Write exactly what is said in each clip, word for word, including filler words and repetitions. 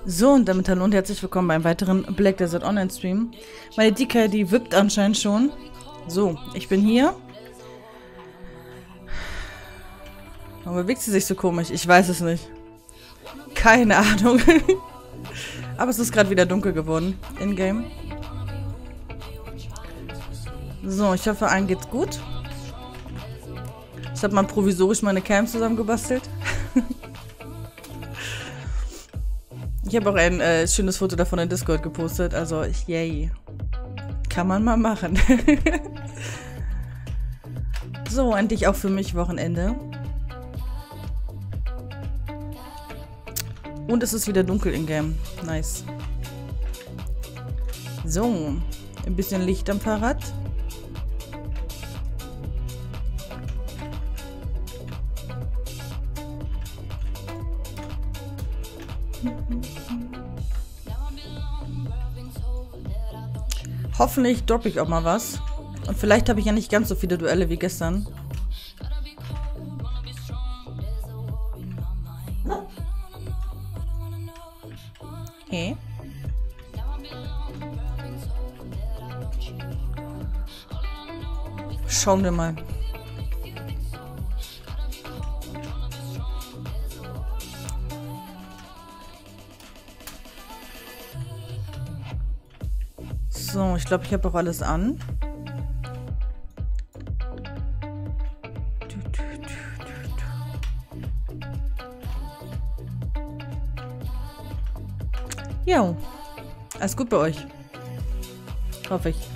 So, und damit hallo und herzlich willkommen beim weiteren Black Desert Online Stream. Meine Dika, die wippt anscheinend schon. So, ich bin hier. Warum bewegt sie sich so komisch? Ich weiß es nicht. Keine Ahnung. Aber es ist gerade wieder dunkel geworden. In-game. So, ich hoffe, allen geht's gut. Ich habe mal provisorisch meine Cam zusammengebastelt. Ich habe auch ein äh, schönes Foto davon in Discord gepostet. Also, yay. Kann man mal machen. So, endlich auch für mich Wochenende. Und es ist wieder dunkel in-game. Nice. So, ein bisschen Licht am Fahrrad. Hoffentlich droppe ich auch mal was. Und vielleicht habe ich ja nicht ganz so viele Duelle wie gestern. Okay. Schauen wir mal. So, ich glaube, ich habe auch alles an. Ja, alles gut bei euch. Hoffe ich.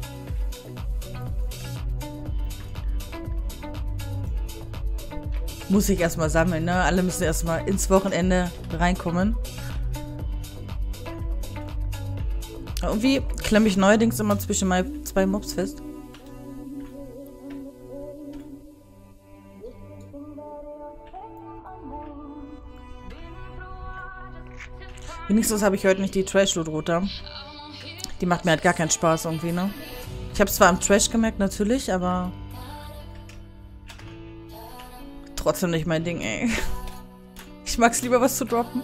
Muss ich erstmal sammeln, ne? Alle müssen erstmal ins Wochenende reinkommen. Irgendwie klemme ich neuerdings immer zwischen meinen zwei Mobs fest. Wenigstens habe ich heute nicht die Trash-Loot runter. Die macht mir halt gar keinen Spaß irgendwie, ne? Ich habe es zwar am Trash gemerkt, natürlich, aber trotzdem nicht mein Ding, ey. Ich mag es lieber, was zu droppen.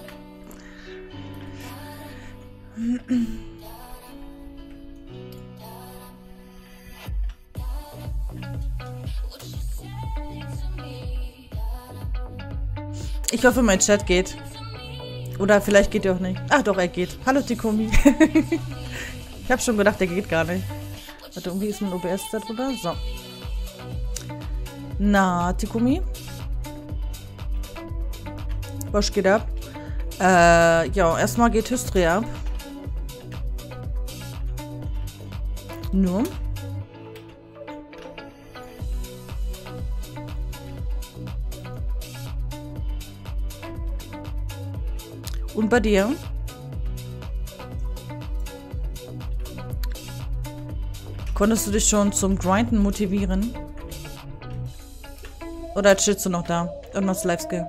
Ich hoffe, mein Chat geht. Oder vielleicht geht er auch nicht. Ach doch, er geht. Hallo, Tikomi. Ich habe schon gedacht, der geht gar nicht. Warte, irgendwie ist mein O B S da drüber. So. Na, Tikomi? Was geht ab? Äh, ja, erstmal geht Hysterie ab. Nur. Und bei dir? Konntest du dich schon zum Grinden motivieren? Oder chillst du noch da? Irgendwas Live-Skill?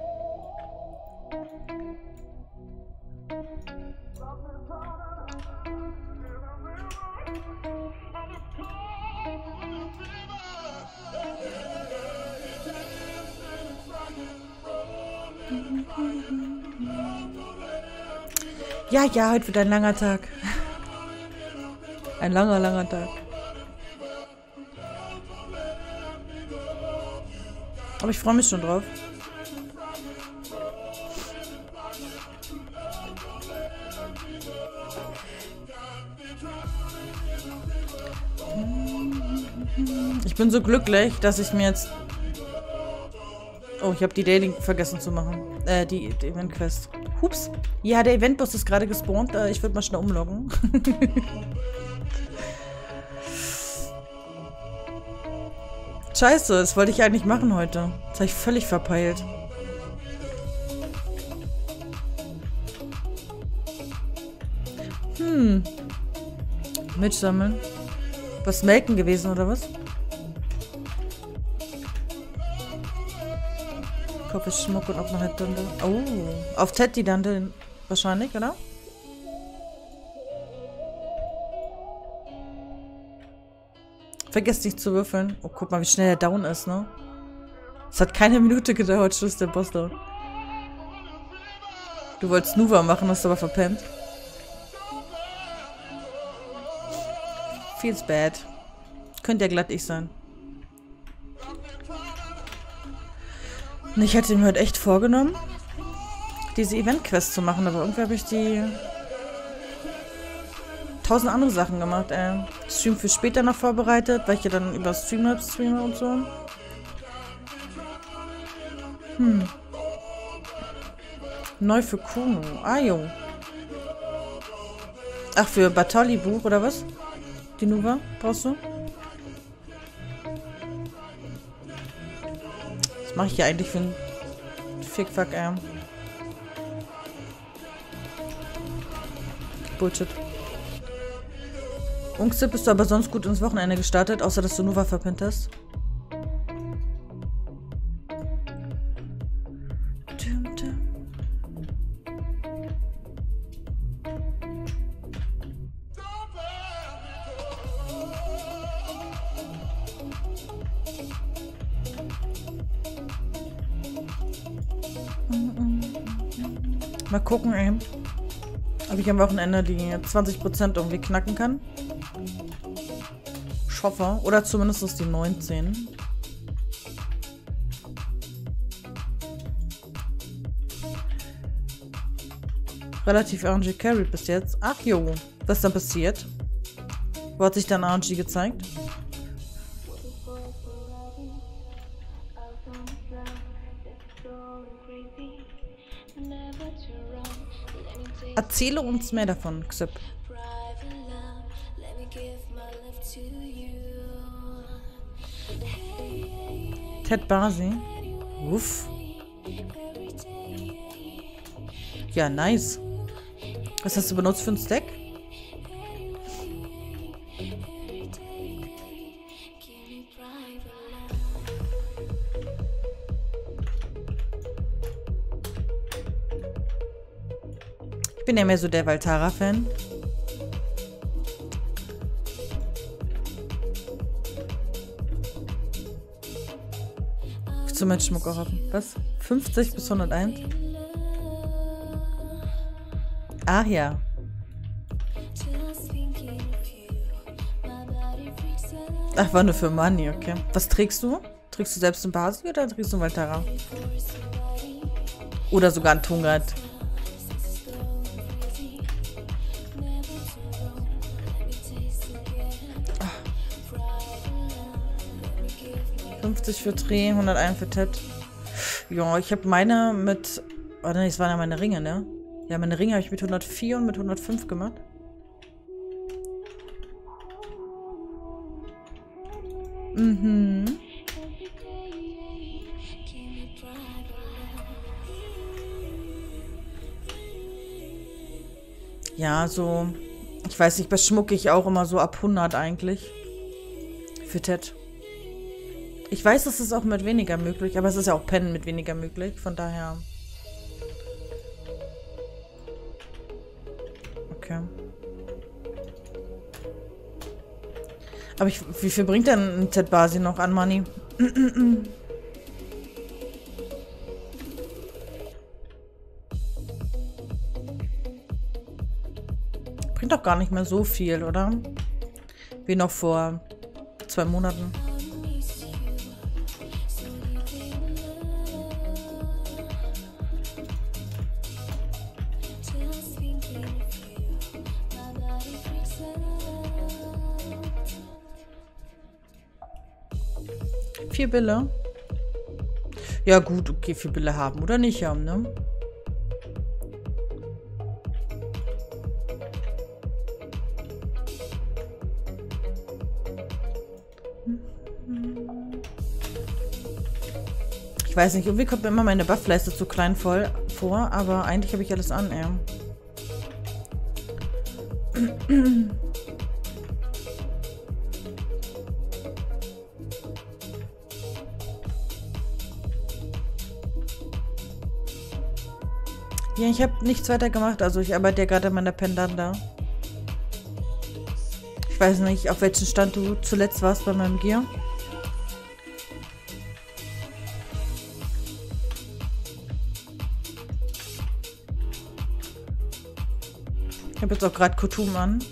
Ja, ja, heute wird ein langer Tag. Ein langer, langer Tag. Aber ich freue mich schon drauf. Ich bin so glücklich, dass ich mir jetzt... Oh, ich habe die Daily vergessen zu machen. Äh, die, die Event-Quest. Hups. Ja, der Eventboss ist gerade gespawnt. Äh, ich würde mal schnell umloggen. Scheiße, das wollte ich eigentlich machen heute. Das habe ich völlig verpeilt. Hm. Mitsammeln. Was melken gewesen, oder was? Ich hoffe, Schmuck und auch noch eine Dundel. Oh, auf Ted die Dundel wahrscheinlich, oder? Vergesst nicht zu würfeln. Oh, guck mal, wie schnell er down ist, ne? Es hat keine Minute gedauert, Schluss der Boss down. Du wolltest Nuva machen, hast aber verpennt. Feels bad. Könnte ja glatt ich sein. Und ich hätte mir heute echt vorgenommen, diese Event-Quest zu machen, aber irgendwie habe ich die tausend andere Sachen gemacht, ey. Stream für später noch vorbereitet, weil ich ja dann über Streamlabs streame und so. Hm. Neu für Kuno. Ah, jo. Ach, für Bartoli-Buch, oder was? Die Nuva brauchst du? Was mache ich hier eigentlich für ein Fickfuck, ey? Bullshit. Ungste, bist du aber sonst gut ins Wochenende gestartet, außer dass du Nuva verpennt hast? Mal gucken, ey, ob ich am Wochenende die zwanzig Prozent irgendwie knacken kann. Ich hoffe. Oder zumindest die neunzehn. Relativ R N G carried bis jetzt. Ach jo, was ist dann passiert? Wo hat sich dann R N G gezeigt? Erzähle uns mehr davon, Xip. Ted Basi. Uff. Ja, nice. Was hast du benutzt für ein Stack? Ich bin ja mehr so der Valtara-Fan. Ich zu meinen Schmuck auch haben. Was? fünfzig bis hunderteins? Ach ja. Ach, war nur für Money, okay. Was trägst du? Trägst du selbst ein Basi oder trägst du ein Valtara? Oder sogar ein Tungrat? fünfzig für Dreh, hunderteins für Ted. Ja, ich habe meine mit... Oh nein, das waren ja meine Ringe, ne? Ja, meine Ringe habe ich mit hundertvier und mit hundertfünf gemacht. Mhm. Ja, so... Ich weiß nicht, bei Schmuck ich auch immer so ab hundert eigentlich. Für Ted. Ich weiß, es ist auch mit weniger möglich, aber es ist ja auch Pennen mit weniger möglich, von daher... Okay. Aber ich, wie viel bringt denn ein Ted Basi noch an Money? Bringt doch gar nicht mehr so viel, oder? Wie noch vor zwei Monaten. Vier Bille? Ja gut, okay, vier Bille haben oder nicht haben, ne? Ich weiß nicht, irgendwie kommt mir immer meine Buffleiste zu klein voll vor, aber eigentlich habe ich alles an, ey. Ja, ich habe nichts weiter gemacht, also ich arbeite ja gerade an meiner Pendanda. Ich weiß nicht, auf welchem Stand du zuletzt warst bei meinem Gear. Ich habe jetzt auch gerade Kostüm an.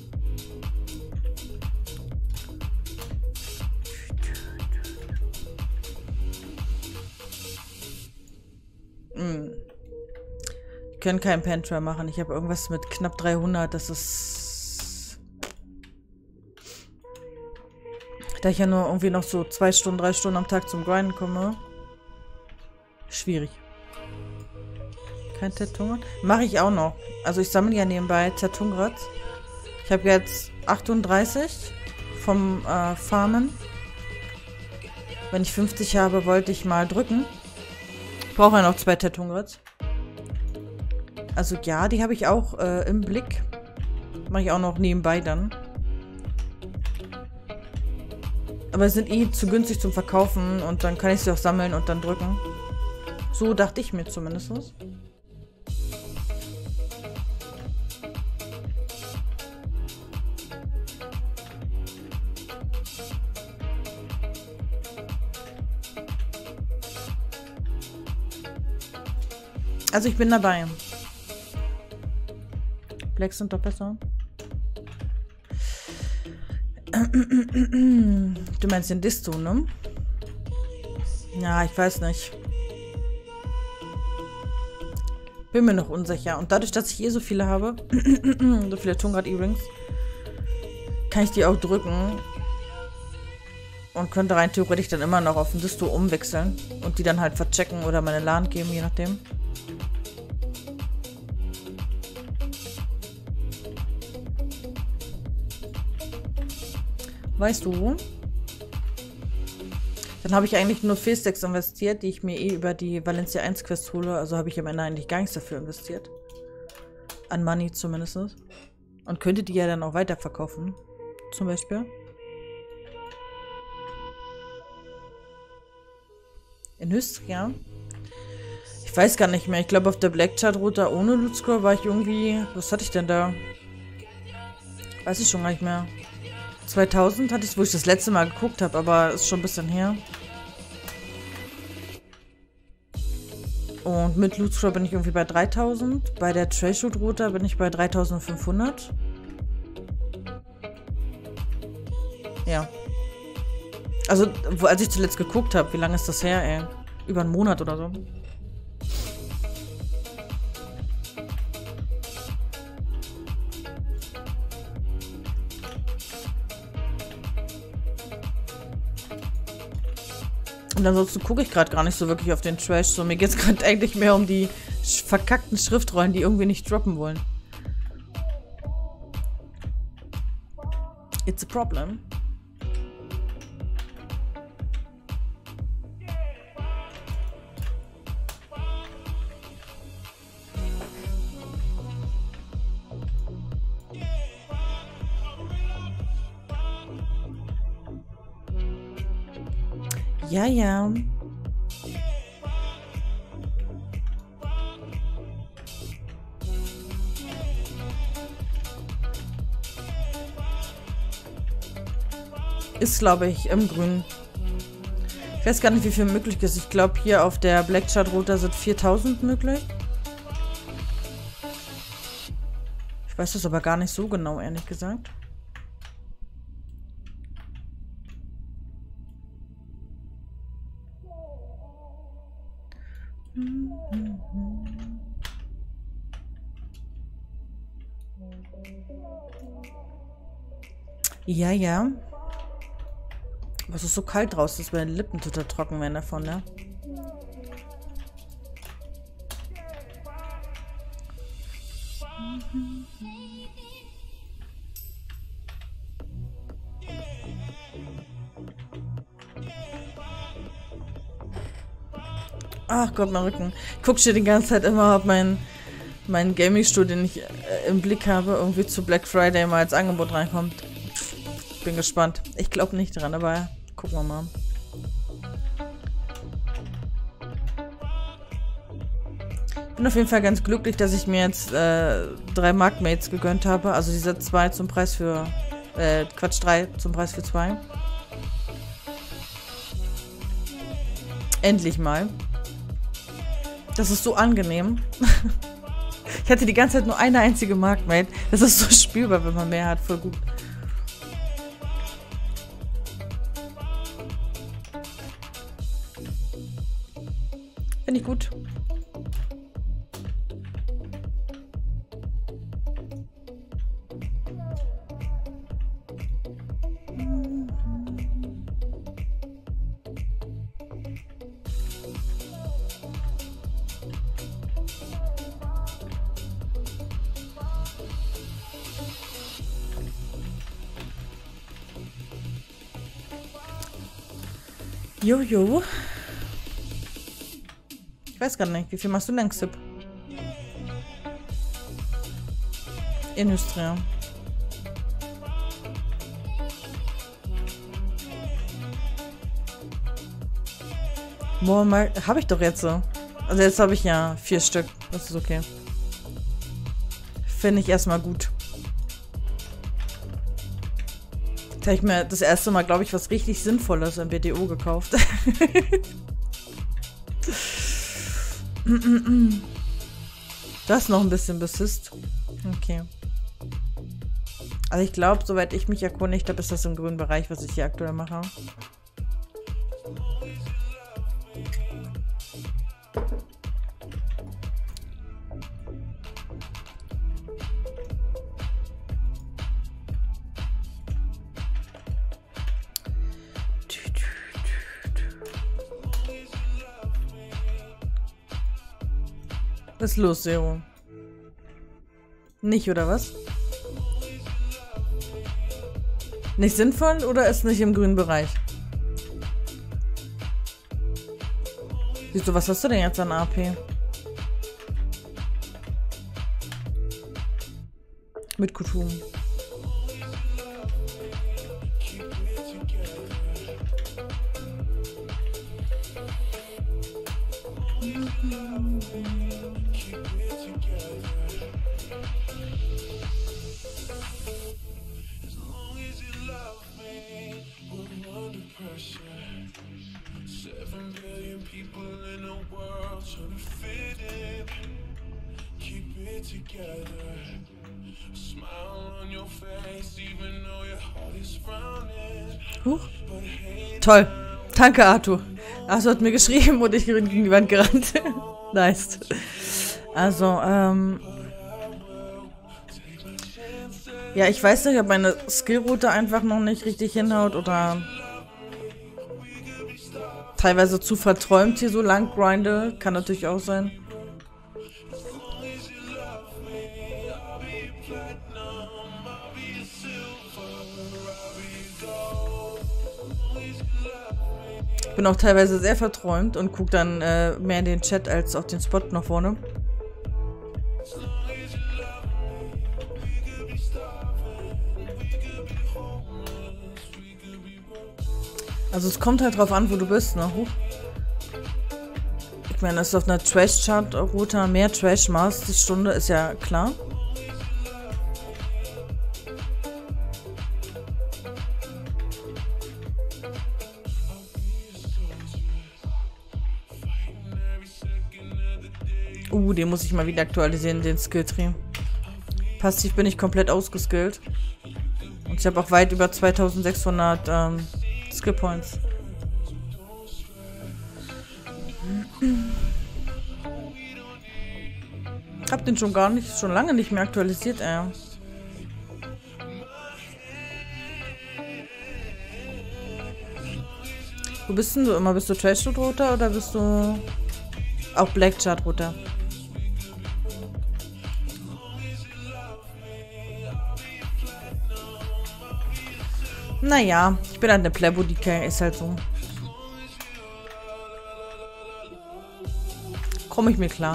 Hm. Ich kann keinen Pentra machen. Ich habe irgendwas mit knapp dreihundert. Das ist... Da ich ja nur irgendwie noch so zwei Stunden, drei Stunden am Tag zum Grinden komme. Schwierig. Kein Tetungrat? Mache ich auch noch. Also ich sammle ja nebenbei Tetungrat. Ich habe jetzt achtunddreißig vom äh, Farmen. Wenn ich fünfzig habe, wollte ich mal drücken. Ich brauche ja noch zwei Tettungrats. Also ja, die habe ich auch äh, im Blick. Mache ich auch noch nebenbei dann. Aber sie sind eh zu günstig zum Verkaufen und dann kann ich sie auch sammeln und dann drücken. So dachte ich mir zumindest. Also ich bin dabei. Blacks sind doch besser. Du meinst den Disto, ne? Ja, ich weiß nicht. Bin mir noch unsicher. Und dadurch, dass ich eh so viele habe, so viele Tungrat-Earrings, kann ich die auch drücken. Und könnte rein theoretisch dann immer noch auf den Disto umwechseln. Und die dann halt verchecken oder meine LAN geben, je nachdem. Weißt du? Dann habe ich eigentlich nur Fehlstacks investiert, die ich mir eh über die Valencia eins Quest hole. Also habe ich am Ende eigentlich gar nichts dafür investiert. An Money zumindest. Und könnte die ja dann auch weiterverkaufen. Zum Beispiel. In Hystria? Ich weiß gar nicht mehr. Ich glaube auf der Black Chart Route ohne Loot Scroll war ich irgendwie... Was hatte ich denn da? Weiß ich schon gar nicht mehr. zweitausend hatte ich, wo ich das letzte Mal geguckt habe, aber ist schon ein bisschen her. Und mit Loot Scroll bin ich irgendwie bei dreitausend. Bei der Trailshoot Route bin ich bei dreitausendfünfhundert. Ja. Also, wo, als ich zuletzt geguckt habe, wie lange ist das her, ey? Über einen Monat oder so. Und ansonsten gucke ich gerade gar nicht so wirklich auf den Trash. So, mir geht es gerade eigentlich mehr um die verkackten Schriftrollen, die irgendwie nicht droppen wollen. It's a problem. Ja, ja. Ist, glaube ich, im Grün. Ich weiß gar nicht, wie viel möglich ist. Ich glaube, hier auf der Black Chart Route sind viertausend möglich. Ich weiß das aber gar nicht so genau, ehrlich gesagt. Ja, ja. Was ist so kalt draußen, dass meine Lippen total trocken werden davon, ne? Ach Gott, mein Rücken. Ich gucke schon die ganze Zeit immer, ob mein, mein Gaming-Studio, den ich äh, im Blick habe, irgendwie zu Black Friday mal als Angebot reinkommt. Bin gespannt. Ich glaube nicht dran, aber gucken wir mal. Bin auf jeden Fall ganz glücklich, dass ich mir jetzt äh, drei Markmates gegönnt habe. Also diese zwei zum Preis für... Äh, Quatsch, drei zum Preis für zwei. Endlich mal. Das ist so angenehm. Ich hatte die ganze Zeit nur eine einzige Markmate. Das ist so spielbar, wenn man mehr hat. Voll gut. Finde ich gut. Jojo. Ich weiß gar nicht, wie viel machst du denn, Xip? Industrie. Boah, mal. Habe ich doch jetzt so. Also jetzt habe ich ja vier Stück. Das ist okay. Finde ich erstmal gut. Jetzt habe ich mir das erste Mal, glaube ich, was richtig Sinnvolles im B D O gekauft. Du hast noch ein bisschen Besist. Okay. Also ich glaube, soweit ich mich erkundigt habe, ist das im grünen Bereich, was ich hier aktuell mache. Was ist los, Zero? Nicht, oder was? Nicht sinnvoll oder ist nicht im grünen Bereich? Siehst du, was hast du denn jetzt an A P? Mit Kutum. Huch. Toll. Danke, Arthur. Arthur hat mir geschrieben und ich bin gegen die Wand gerannt. Nice. Also, ähm... ja, ich weiß nicht, ob meine Skillroute einfach noch nicht richtig hinhaut oder teilweise zu verträumt hier so lang grinde. Kann natürlich auch sein. Ich bin auch teilweise sehr verträumt und gucke dann äh, mehr in den Chat als auf den Spot nach vorne. Also es kommt halt drauf an, wo du bist, ne? Huch. Ich meine, dass du auf einer Trash-Chart-Route mehr Trash machst, die Stunde ist ja klar. Uh, den muss ich mal wieder aktualisieren, den Skilltree. Passiv bin ich komplett ausgeskillt. Und ich habe auch weit über zweitausendsechshundert ähm, Skillpoints. Hab den schon gar nicht, schon lange nicht mehr aktualisiert, ey. Wo bist denn du immer? Bist du Trash-Router oder bist du auch Black-Chart-Router? Naja, ich bin halt eine Plebo-D K, ist halt so. Komme ich mir klar.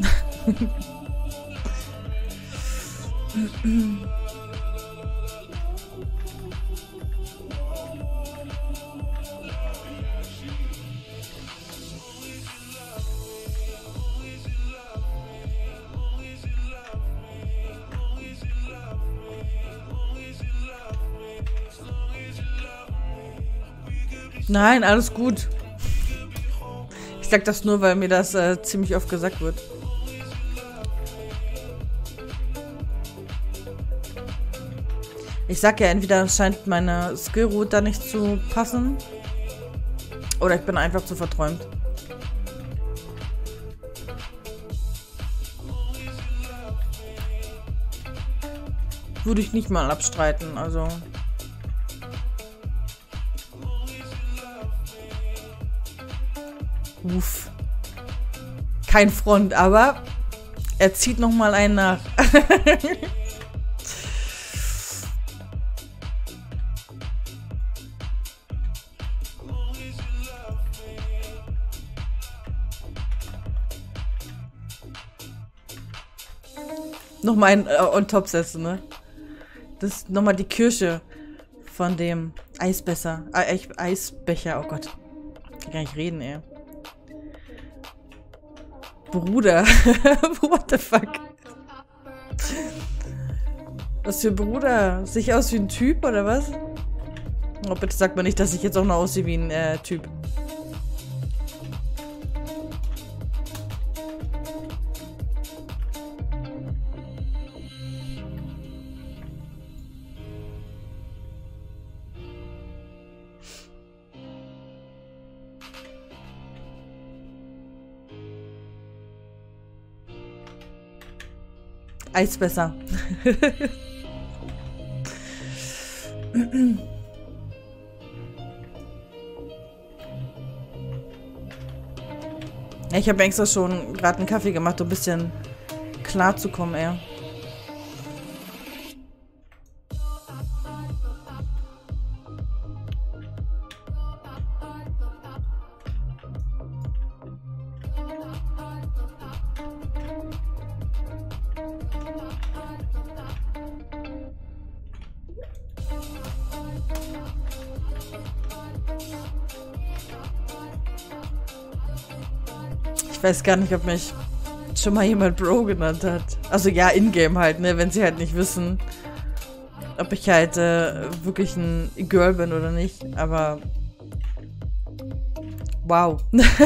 Nein, alles gut. Ich sag das nur, weil mir das äh, ziemlich oft gesagt wird. Ich sag ja, entweder scheint meine Skillroute da nicht zu passen. Oder ich bin einfach zu verträumt. Würde ich nicht mal abstreiten, also. Uff. Kein Front, aber er zieht noch mal einen nach. Nochmal ein äh, on top setzen, ne? Das ist nochmal die Kirsche von dem Eisbecher. Äh, Eisbecher, oh Gott. Ich kann gar nicht reden, ey. Bruder. What the fuck? Was für Bruder? Sehe ich aus wie ein Typ, oder was? Oh, bitte sag mal nicht, dass ich jetzt auch noch aussehe wie ein äh, Typ. Eisbesser. Ja, ich habe extra schon gerade einen Kaffee gemacht, um ein bisschen klar zu kommen, ey. Ich weiß gar nicht, ob mich schon mal jemand Bro genannt hat. Also ja, in-game halt, ne? Wenn sie halt nicht wissen, ob ich halt äh, wirklich ein Girl bin oder nicht. Aber wow.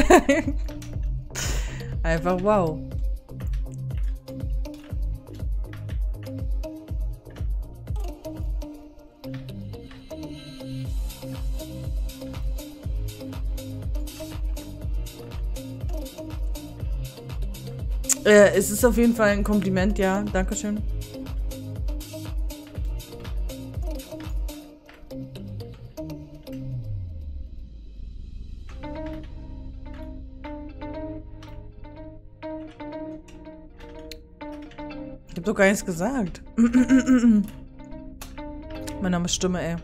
Einfach wow. Äh, es ist auf jeden Fall ein Kompliment, ja. Dankeschön. Ich hab doch gar nichts gesagt. Mein Name ist Stimme, ey.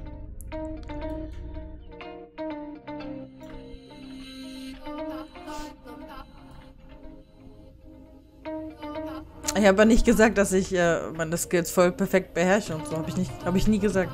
Ich habe ja nicht gesagt, dass ich äh, meine Skills voll perfekt beherrsche und so. Habe ich nicht, habe ich nie gesagt.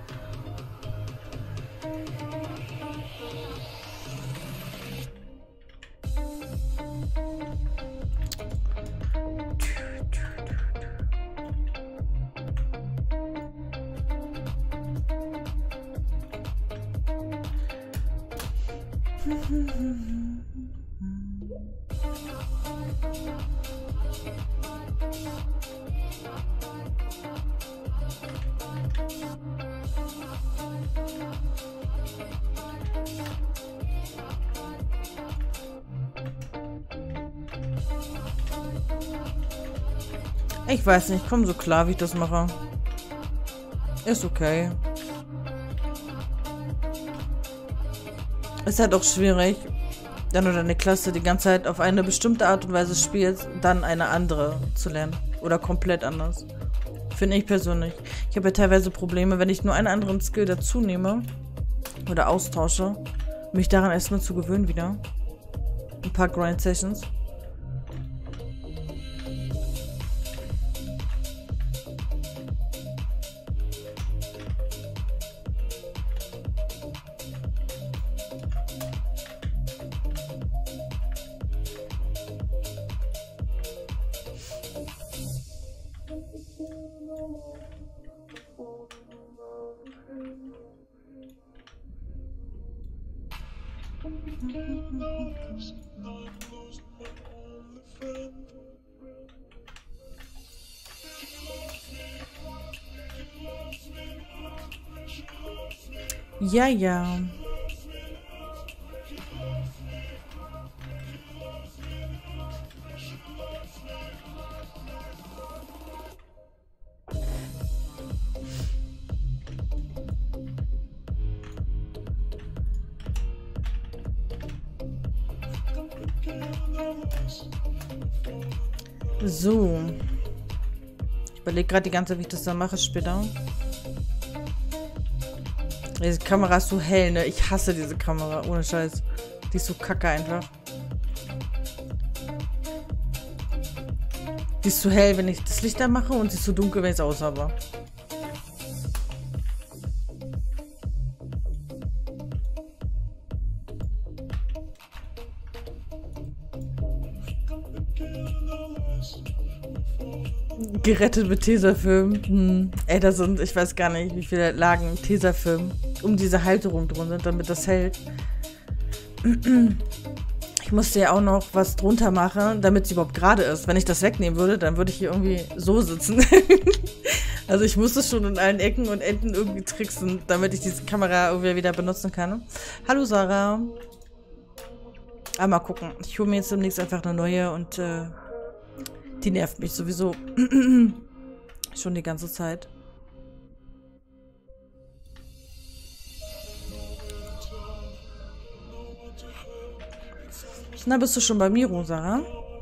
Ich weiß nicht, ich komme so klar, wie ich das mache. Ist okay. Ist halt auch schwierig, wenn du deine Klasse die ganze Zeit auf eine bestimmte Art und Weise spielst, dann eine andere zu lernen. Oder komplett anders. Finde ich persönlich. Ich habe ja teilweise Probleme, wenn ich nur einen anderen Skill dazu nehme oder austausche, mich daran erstmal zu gewöhnen wieder. Ein paar Grind-Sessions. Ja, ja. So. Ich überlege gerade die ganze Zeit, wie ich das dann mache später. Diese Kamera ist so hell, ne? Ich hasse diese Kamera, ohne Scheiß. Die ist so kacke einfach. Die ist so hell, wenn ich das Licht anmache und sie ist so dunkel, wenn ich es aus habe. Gerettet mit Tesafilm. Hm. Ey, da sind, ich weiß gar nicht, wie viele Lagen Tesafilm um diese Halterung drum sind, damit das hält. Ich musste ja auch noch was drunter machen, damit sie überhaupt gerade ist. Wenn ich das wegnehmen würde, dann würde ich hier irgendwie so sitzen. Also ich musste schon in allen Ecken und Enden irgendwie tricksen, damit ich diese Kamera irgendwie wieder benutzen kann. Hallo Sarah. Ah, mal gucken. Ich hole mir jetzt demnächst einfach eine neue und äh, die nervt mich sowieso schon die ganze Zeit. Na, bist du schon bei Miro, Sarah?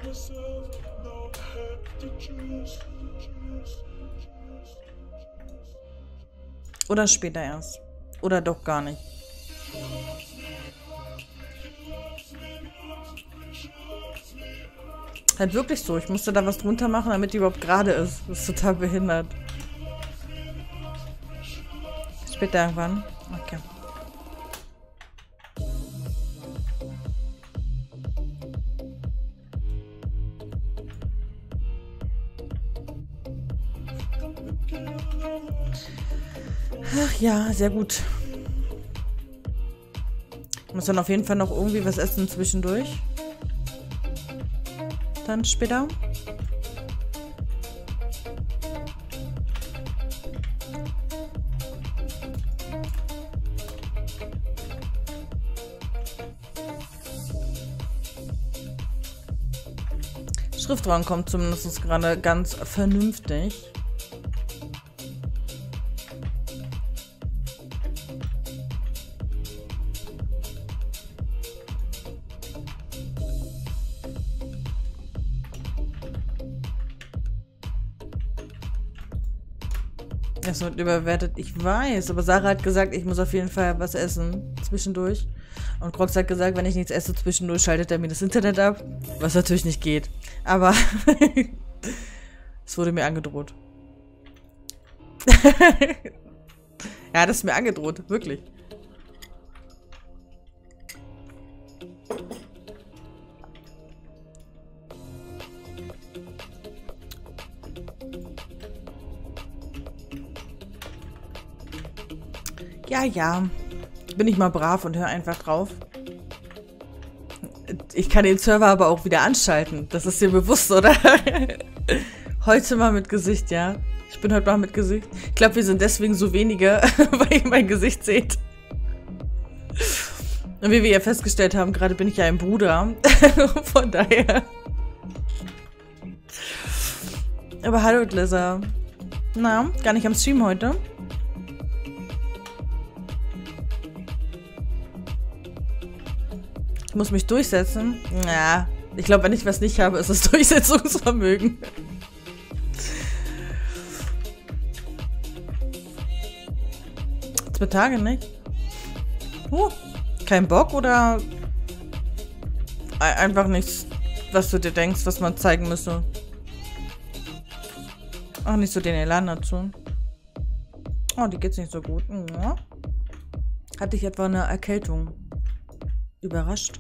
Oder später erst? Oder doch gar nicht? Halt wirklich so. Ich musste da was drunter machen, damit die überhaupt gerade ist. Das ist total behindert. Später irgendwann. Okay. Ach ja, sehr gut. Ich muss dann auf jeden Fall noch irgendwie was essen zwischendurch. Dann später. Schriftraum kommt zumindest gerade ganz vernünftig. Das wird überwertet, ich weiß, aber Sarah hat gesagt, ich muss auf jeden Fall was essen zwischendurch. Und Crocs hat gesagt, wenn ich nichts esse zwischendurch, schaltet er mir das Internet ab. Was natürlich nicht geht. Aber es wurde mir angedroht. Ja, das ist mir angedroht, wirklich. Ja, ja. Bin ich mal brav und höre einfach drauf. Ich kann den Server aber auch wieder anschalten. Das ist dir bewusst, oder? Heute mal mit Gesicht, ja. Ich bin heute mal mit Gesicht. Ich glaube, wir sind deswegen so wenige, weil ihr mein Gesicht seht. Und wie wir ja festgestellt haben, gerade bin ich ja ein Bruder. Von daher. Aber hallo, Glizzer. Na, gar nicht am Stream heute. Ich muss mich durchsetzen. Ja, ich glaube, wenn ich was nicht habe, ist es Durchsetzungsvermögen. Zwei Tage nicht. Uh, kein Bock oder einfach nichts, was du dir denkst, was man zeigen müsse. Auch nicht so den Elan dazu. Oh, die geht's nicht so gut. Ja. Hatte ich etwa eine Erkältung? Überrascht.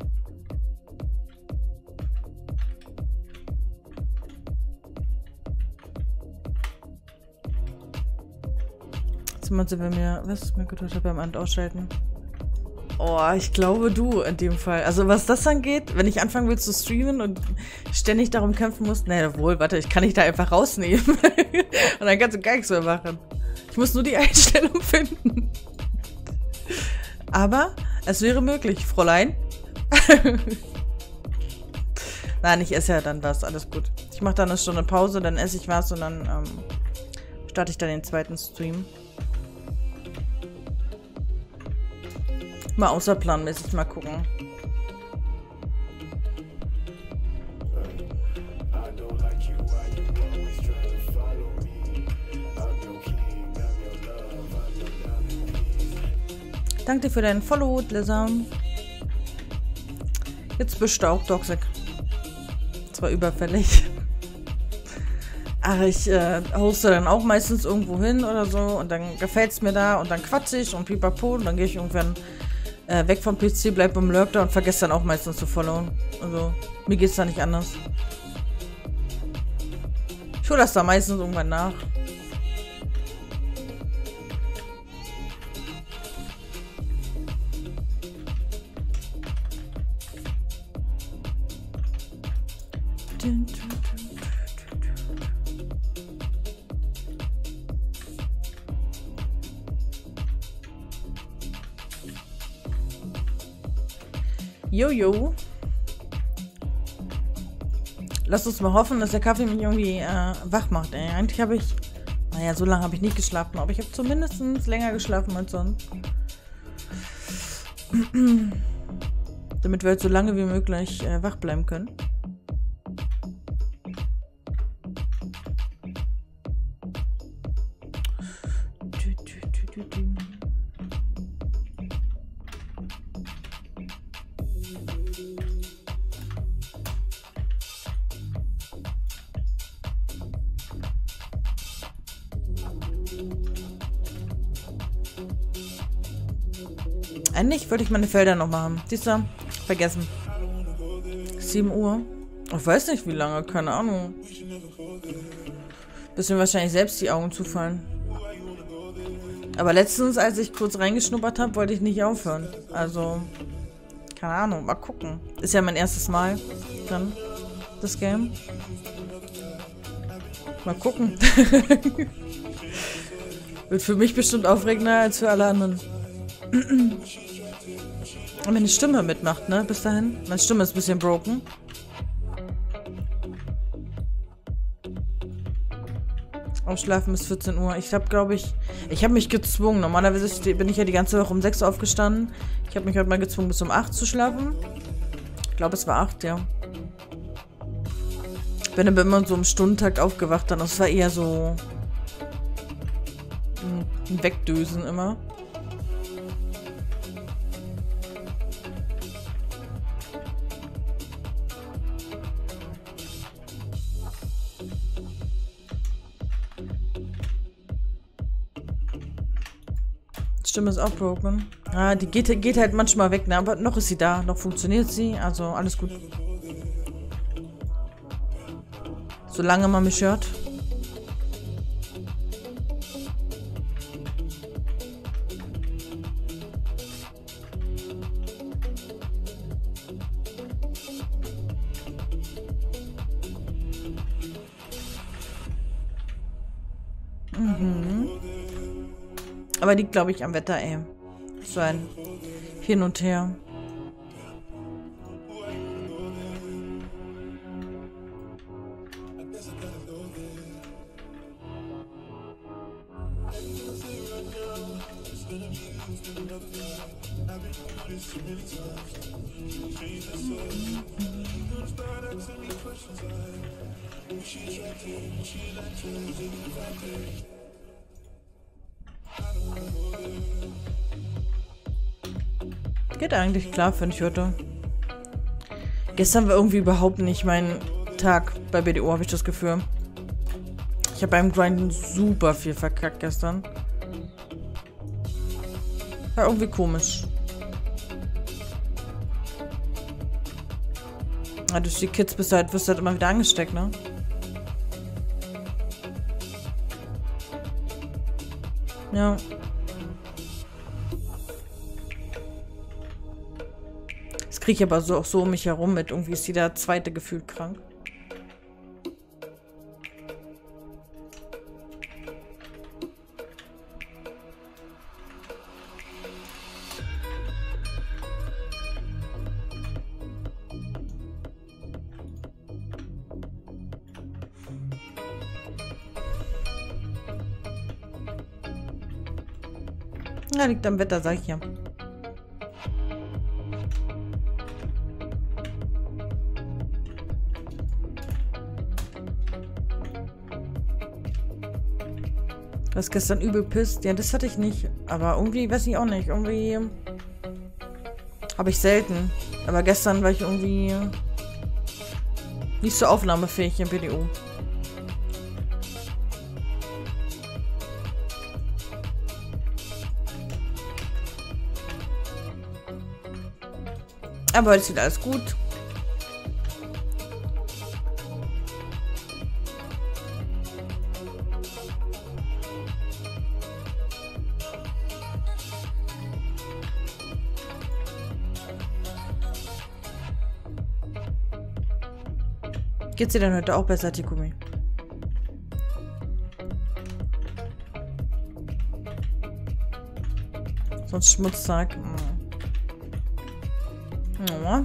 Jetzt sind sie bei mir, was mir gedacht hat beim Amt ausschalten. Oh, ich glaube du in dem Fall. Also was das angeht, wenn ich anfangen will zu streamen und ständig darum kämpfen muss, naja wohl, warte, ich kann dich da einfach rausnehmen. Und dann kannst du gar nichts mehr machen. Ich muss nur die Einstellung finden. Aber es wäre möglich, Fräulein. Nein, ich esse ja dann was. Alles gut. Ich mache dann eine Stunde Pause, dann esse ich was und dann ähm, starte ich dann den zweiten Stream. Mal außerplanmäßig mal gucken. Danke dir für deinen Follow, Lizard. Jetzt bist du auch toxic. Das war überfällig. Ach, ich äh, hoste dann auch meistens irgendwo hin oder so und dann gefällt es mir da und dann quatsche ich und pipapo und dann gehe ich irgendwann äh, weg vom P C, bleib im Lurk da und vergesse dann auch meistens zu followen. Also, mir geht's da nicht anders. Ich hole das da meistens irgendwann nach. Jojo. Lass uns mal hoffen, dass der Kaffee mich irgendwie äh, wach macht. Ey. Eigentlich habe ich... Naja, so lange habe ich nicht geschlafen, aber ich habe zumindest länger geschlafen als sonst. Damit wir halt so lange wie möglich äh, wach bleiben können. Eigentlich würde ich meine Felder noch machen. Siehst du? Vergessen. sieben Uhr. Ich weiß nicht wie lange, keine Ahnung. Bis mir wahrscheinlich selbst die Augen zufallen. Aber letztens, als ich kurz reingeschnuppert habe, wollte ich nicht aufhören. Also, keine Ahnung, mal gucken. Ist ja mein erstes Mal dann, das Game. Mal gucken. Wird für mich bestimmt aufregender als für alle anderen. Und meine Stimme mitmacht, ne? Bis dahin. Meine Stimme ist ein bisschen broken. Aufschlafen bis vierzehn Uhr. Ich habe, glaube ich... Ich habe mich gezwungen. Normalerweise bin ich ja die ganze Woche um sechs Uhr aufgestanden. Ich habe mich heute mal gezwungen, bis um acht zu schlafen. Ich glaube, es war acht, ja. Ich bin aber immer so im Stundentakt aufgewacht. Dann. Das war eher so... ein Wegdösen immer. Stimme ist auch broken. Ah, die geht, geht halt manchmal weg, ne? Aber noch ist sie da. Noch funktioniert sie. Also alles gut. Solange man mich hört. Mhm. Aber liegt, glaube ich, am Wetter, ey. So ein Hin und Her. Geht eigentlich klar, finde ich heute. Gestern war irgendwie überhaupt nicht mein Tag bei B D O, habe ich das Gefühl. Ich habe beim Grinden super viel verkackt gestern. War irgendwie komisch. Ja, durch die Kids bist du halt, wirst du halt immer wieder angesteckt, ne? Ja. Das kriege ich aber so auch so um mich herum mit. Irgendwie ist jeder zweite gefühlt krank. Ja, liegt am Wetter, sag ich ja. Du hast gestern übel pisst. Ja, das hatte ich nicht. Aber irgendwie, weiß ich auch nicht. Irgendwie habe ich selten. Aber gestern war ich irgendwie nicht so aufnahmefähig im B D O. Aber heute ist wieder alles gut. Geht's dir denn heute auch besser, Tikumi? Sonst Schmutztag. Oh.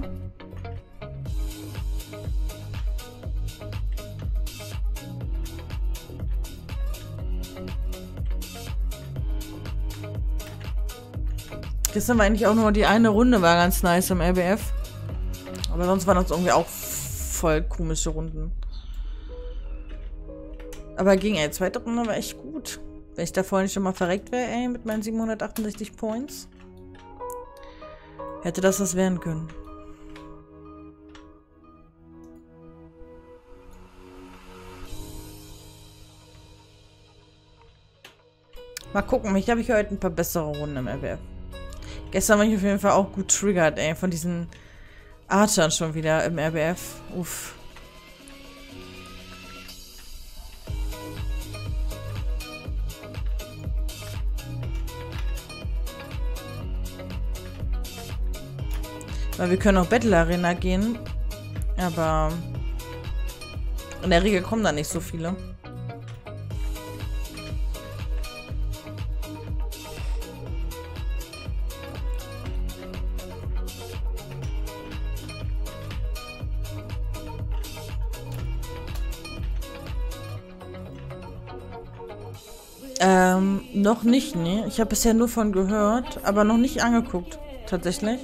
Gestern war eigentlich auch nur die eine Runde, war ganz nice im R B F. Aber sonst waren das irgendwie auch voll komische Runden. Aber ging, ey, zweite Runde war echt gut. Wenn ich da vorhin schon mal verreckt wäre, ey, mit meinen siebenhundertachtundsechzig Points. Hätte das was werden können. Mal gucken, ich habe ich heute ein paar bessere Runden im R B F. Gestern war ich auf jeden Fall auch gut triggert, ey, von diesen Archern schon wieder im R B F. Uff. Weil wir können auch Battle Arena gehen. Aber in der Regel kommen da nicht so viele. Ähm, noch nicht, ne? Ich habe bisher nur von gehört, aber noch nicht angeguckt, tatsächlich.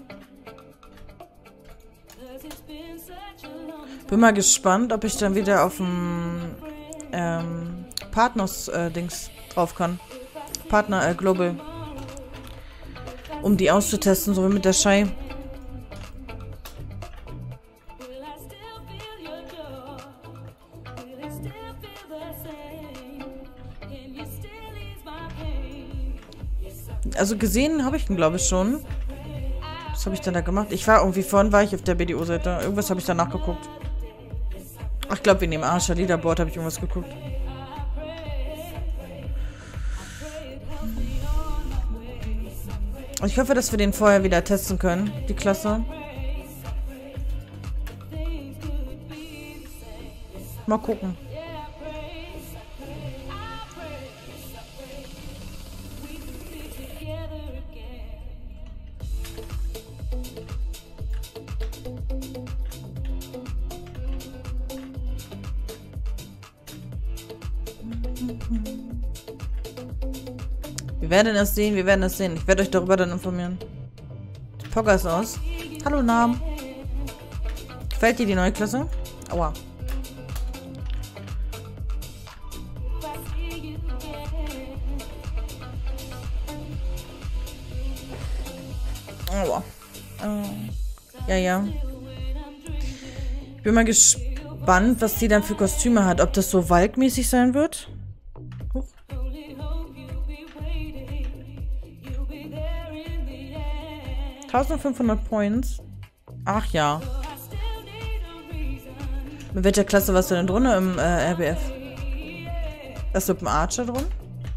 Bin mal gespannt, ob ich dann wieder auf dem ähm, Partners-Dings äh, drauf kann. Partner äh, Global. Um die auszutesten, so wie mit der Shai. Also gesehen habe ich ihn, glaube ich, schon. Was habe ich denn da gemacht? Ich war irgendwie vorhin, war ich auf der B D O-Seite. Irgendwas habe ich da nachgeguckt. Ach, ich glaube, wegen dem Archer Leaderboard habe ich irgendwas geguckt. Ich hoffe, dass wir den vorher wieder testen können, die Klasse. Mal gucken. Wir werden es sehen, wir werden es sehen. Ich werde euch darüber dann informieren. Die Poker ist aus. Hallo, Namen. Gefällt dir die neue Klasse? Aua. Aua. Äh, ja, ja. Ich bin mal gespannt, was die dann für Kostüme hat. Ob das so waldmäßig sein wird? Huch. eintausendfünfhundert Points. Ach ja. Mit welcher Klasse warst du denn drin im äh, R B F? Warst du mit dem Archer drin?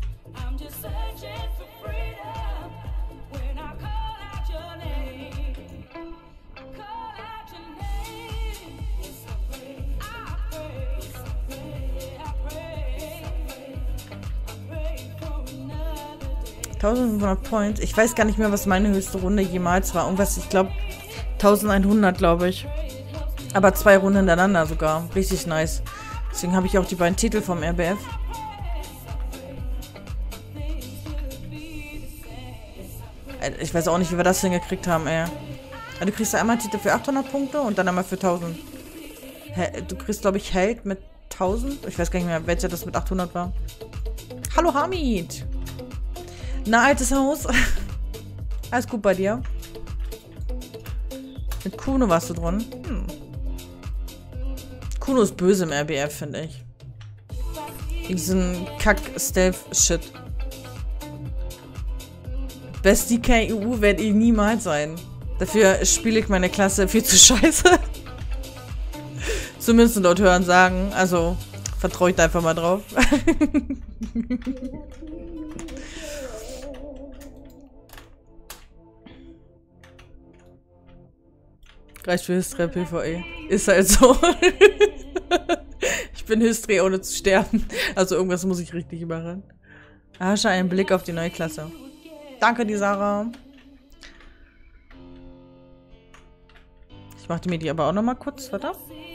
eintausendfünfhundert Points. Ich weiß gar nicht mehr, was meine höchste Runde jemals war. Irgendwas, ich glaube, eintausendeinhundert, glaube ich. Aber zwei Runden hintereinander sogar. Richtig nice. Deswegen habe ich auch die beiden Titel vom R B F. Ich weiß auch nicht, wie wir das hingekriegt haben, ey. Du kriegst einmal Titel für achthundert Punkte und dann einmal für tausend. Du kriegst, glaube ich, Held mit tausend. Ich weiß gar nicht mehr, welcher das mit achthundert war. Hallo, Hamid. Na, altes Haus. Alles gut bei dir? Mit Kuno warst du drin. Hm. Kuno ist böse im R B F, finde ich. Diesen Kack-Stealth-Shit. Best D K E U werde ich niemals sein. Dafür spiele ich meine Klasse viel zu scheiße. Zumindest laut Hören sagen. Also, vertraue ich da einfach mal drauf. Reicht für Hystria PvE. Ist halt so. Ich bin Hystria ohne zu sterben. Also irgendwas muss ich richtig machen. Hast du einen Blick auf die neue Klasse. Danke, die Sarah. Ich machte mir die aber auch noch mal kurz. Warte.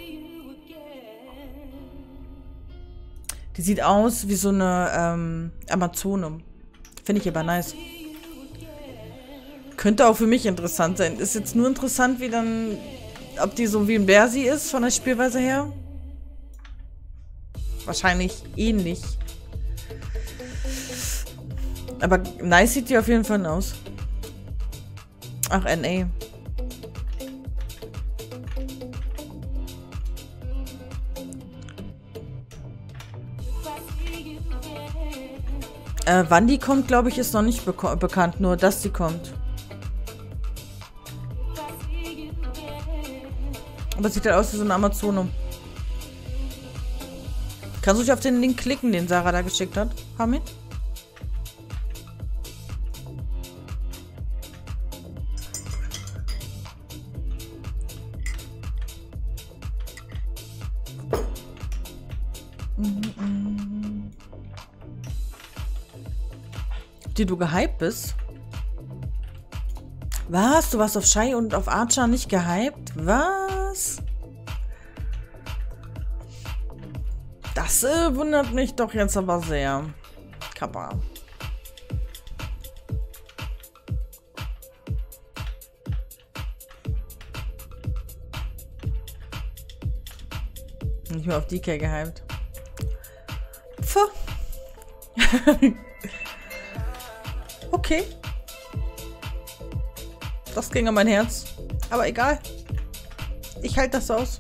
Die sieht aus wie so eine ähm, Amazone. Finde ich aber nice. Könnte auch für mich interessant sein. Ist jetzt nur interessant, wie dann... Ob die so wie ein Bersi ist, von der Spielweise her. Wahrscheinlich ähnlich. Aber nice sieht die auf jeden Fall aus. Ach, N A. Äh, wann die kommt, glaube ich, ist noch nicht bek- bekannt. Nur, dass die kommt. Aber es sieht halt aus wie so eine Amazone. Kannst du dich auf den Link klicken, den Sarah da geschickt hat? Hamid? Die du gehypt bist? Was? Du warst auf Shy und auf Archer nicht gehypt? Was? Das äh, wundert mich doch jetzt aber sehr. Kappa. Nicht mehr auf D K gehypt. Pfuh. Okay. Das ging an mein Herz. Aber egal. Ich halte das aus.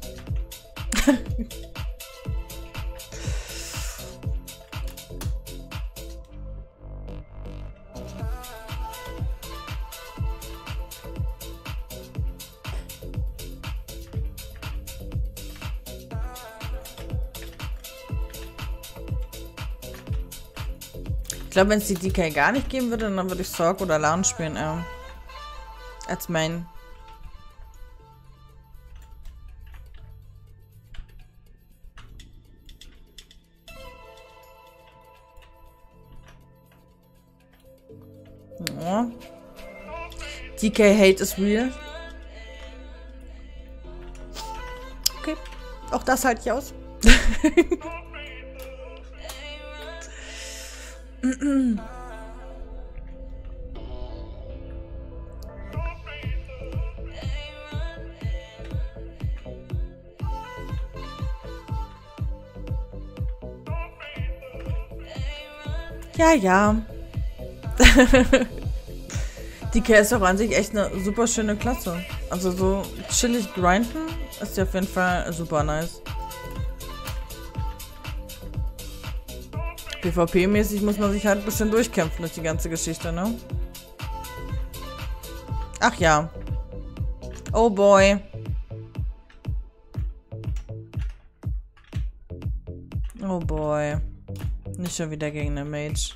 Ich glaube, wenn es die D K gar nicht geben würde, dann würde ich Sorg oder Lan spielen, äh, als Main. Ja. D K Hate is real. Okay, auch das halte ich aus. Ja, ja. Die K ist auch an sich echt eine super schöne Klasse. Also so chillig grinden ist ja auf jeden Fall super nice. PvP-mäßig muss man sich halt ein bisschen durchkämpfen durch die ganze Geschichte, ne? Ach ja. Oh boy. Oh boy. Nicht schon wieder gegen eine Mage.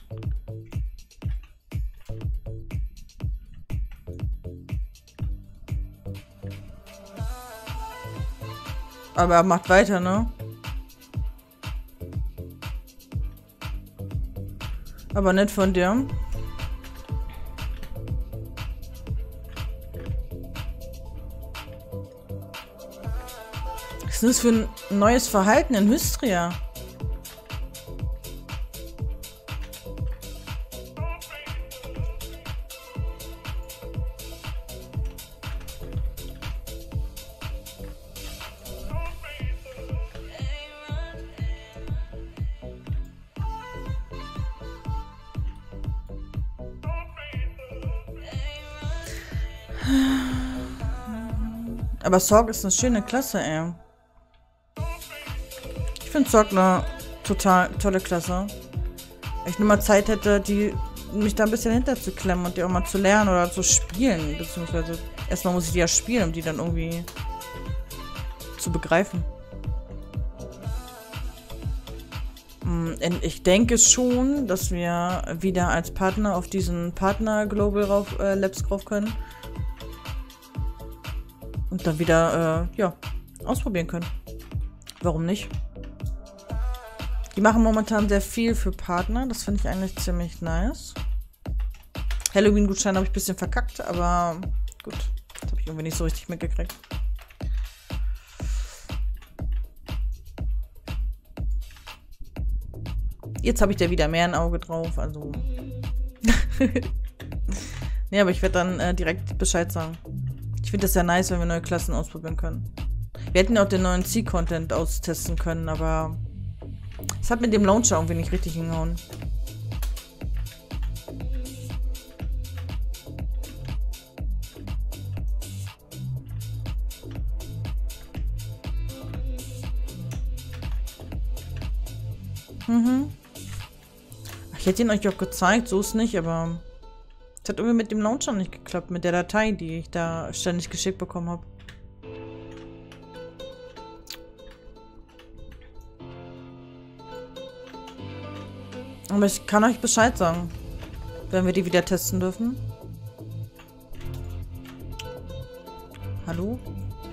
Aber er macht weiter, ne? Aber nicht von dir. Was ist das für ein neues Verhalten in Hystria? Aber Sorg ist eine schöne Klasse, ey. Ich finde Sorg eine total tolle Klasse. Wenn ich nur mal Zeit hätte, die mich da ein bisschen hinterzuklemmen und die auch mal zu lernen oder zu spielen. Beziehungsweise erstmal muss ich die ja spielen, um die dann irgendwie zu begreifen. Ich denke schon, dass wir wieder als Partner auf diesen Partner Global rauf, äh, Labs drauf können. Und dann wieder, äh, ja, ausprobieren können. Warum nicht? Die machen momentan sehr viel für Partner. Das finde ich eigentlich ziemlich nice. Halloween-Gutschein habe ich ein bisschen verkackt, aber gut. Das habe ich irgendwie nicht so richtig mitgekriegt. Jetzt habe ich da wieder mehr ein Auge drauf, also. Nee, aber ich werde dann äh, direkt Bescheid sagen. Ich finde das ja nice, wenn wir neue Klassen ausprobieren können. Wir hätten auch den neuen C-Content austesten können, aber es hat mit dem Launcher irgendwie nicht richtig hingehauen. Mhm. Ich hätte ihn euch auch gezeigt, so ist nicht, aber es hat irgendwie mit dem Launcher nicht geklappt, mit der Datei, die ich da ständig geschickt bekommen habe. Aber ich kann euch Bescheid sagen, wenn wir die wieder testen dürfen. Hallo?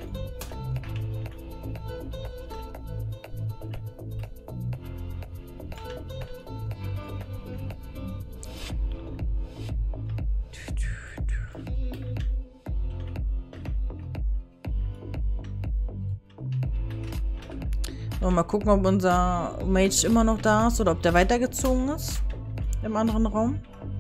Mal gucken, ob unser Mage immer noch da ist oder ob der weitergezogen ist. Im anderen Raum.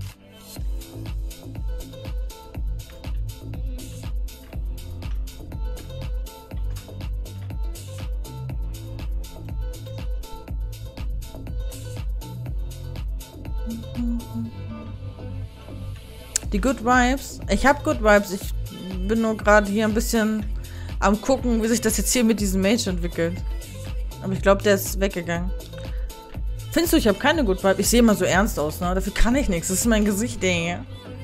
Die Good Vibes. Ich habe Good Vibes. Ich bin nur gerade hier ein bisschen am gucken, wie sich das jetzt hier mit diesem Mage entwickelt. Aber ich glaube, der ist weggegangen. Findest du, ich habe keine Good Vibe? Ich sehe immer so ernst aus, ne? Dafür kann ich nichts. Das ist mein Gesicht, ey.